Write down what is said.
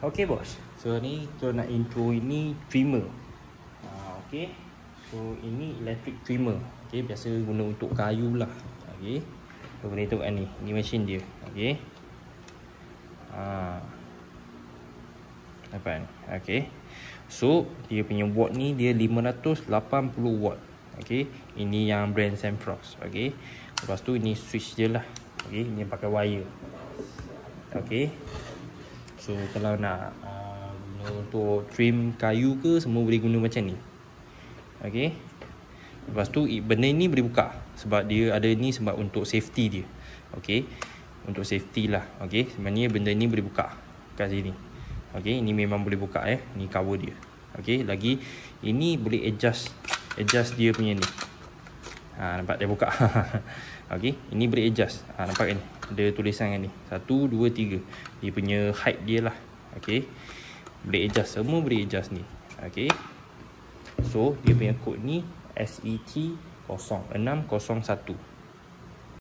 Okay bos, so ni kita nak intro ini trimmer. Okay, so ini electric trimmer. Okay, biasa guna untuk kayu lah. Okay, so boleh tengok ni mesin dia. Okay, nampak ni. Okay, so dia punya watt ni dia 580 watt. Okay, ini yang brand Semfrost. Okay, lepas tu ini switch je lah. Okay, ini pakai wire. Okay, so kalau nak guna untuk trim kayu ke, semua boleh guna macam ni. Okay, lepas tu benda ni boleh buka sebab dia ada ni sebab untuk safety dia. Okay, untuk safety lah. Okay, sebenarnya benda ni boleh buka kat sini. Okay, ini memang boleh buka ni cover dia. Okay, lagi ini boleh adjust dia punya ni. Nampak dia buka. Okay, ini boleh adjust. Nampak kan ni? Ada tulisan kan ni. 1, 2, 3. Dia punya height dia lah. Okay, boleh adjust. Semua boleh adjust ni. Okay, so dia punya kod ni SET 0601.